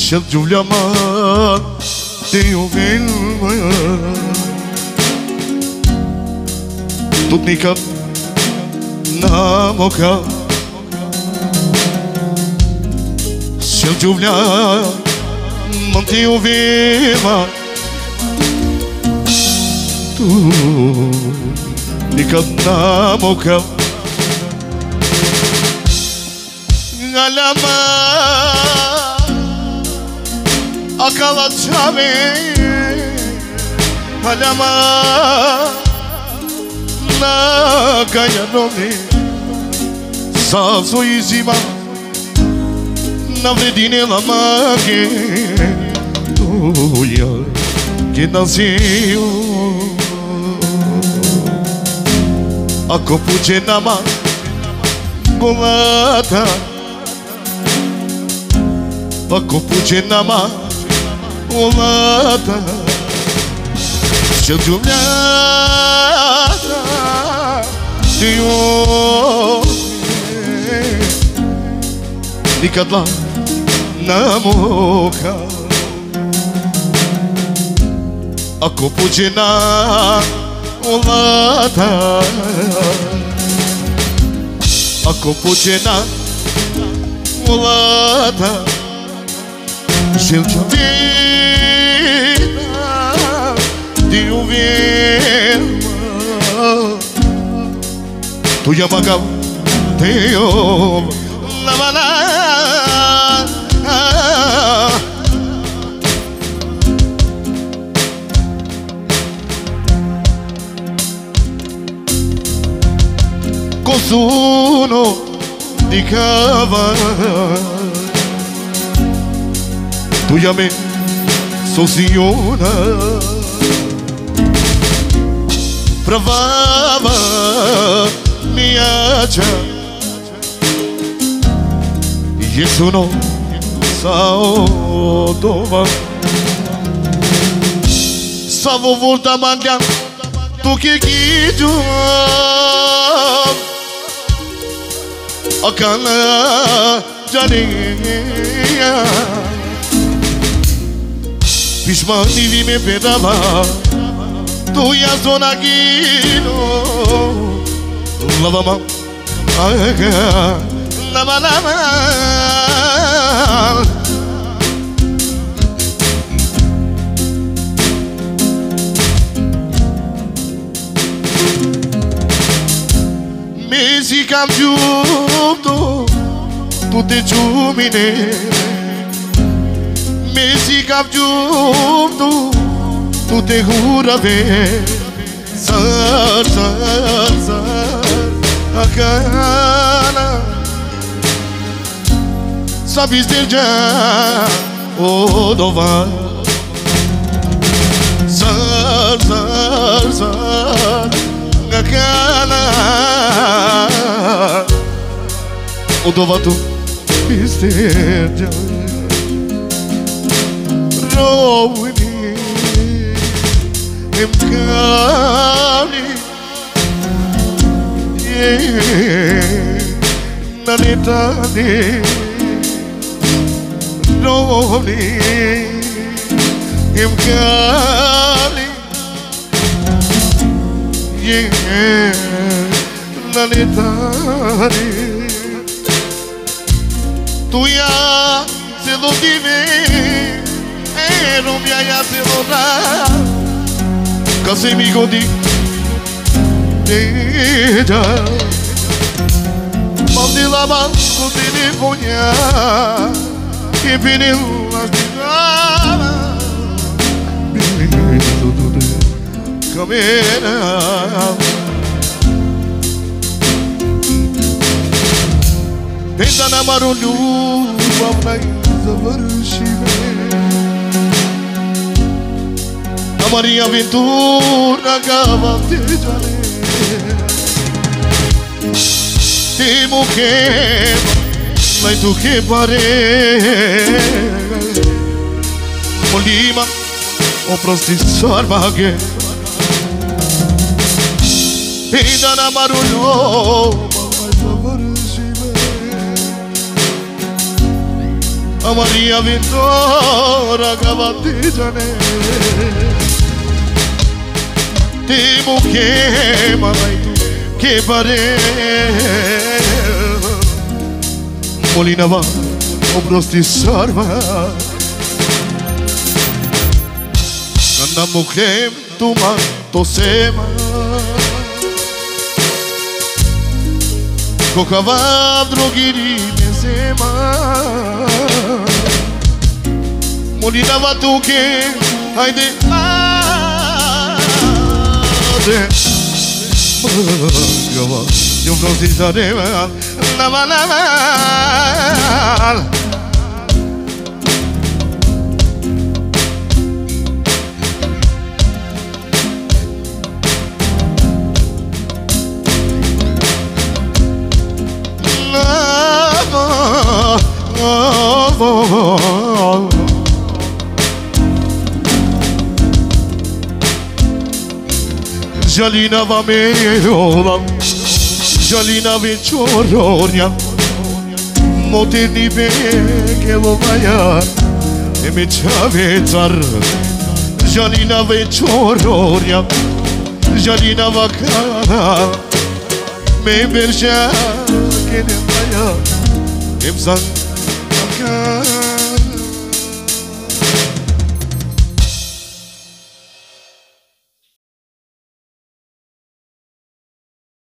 Shëtë gjuvla ma Të ju vilma Tut një kap Na moka Shëtë gjuvla Ma të ju vilma Tut një kap na moka Nga lama Akala qame Alama Na kaya nomi Sa so i zima Na vredine la mage Tuja Che nasio Ako puče nama Golata Ako puče nama Olata Shëgjumljata Të jo Nikadla Na moka Ako puđena Olata Ako puđena Olata Shëgjumljata Ti uvjerma Tu ja magav Te jo Lavana Kosuno Di cava Tu ja me Sosiona Pravava miacia Jesuno saodova Savo volta mandian Tu che chidu Akana jania Pishmani vi me pedava Tu ja zona gino Lava ma Lava lava Mesi cam giunto Tutte giumine Mesi cam giunto Tu te hura ve Sar, sar, sar Akana Sabes del já O dova Sar, sar, sar Akana O dova tu Bistel já Rowini Imkani Nanitani Noni Imkani Nanitani Tu ya se lo divi non mi hai se lo da Casi mi godi Deja Mandi la man Così mi fogna Che finì la stirata Camina Pensa na marulhu Vamnai zavarshime Maria Ventura Gavatejale Temo que Lai tu que pare Molima O prostisor baghe Pinda na marulho a Maria Vittoria Cavatiggiane ti mucche ma vai tu che pare Molina va o prosti sarva Kanda mucche tu ma to sema Kokava drogiri mesema Molina va tu che haide Eu vreau să-i sare Lava, lava Jalina va mejola Jalina večororia Motirni beke lovaja E mi čave car Jalina večororia Jalina va cara Me berja Ke ne vaja Em sang Akar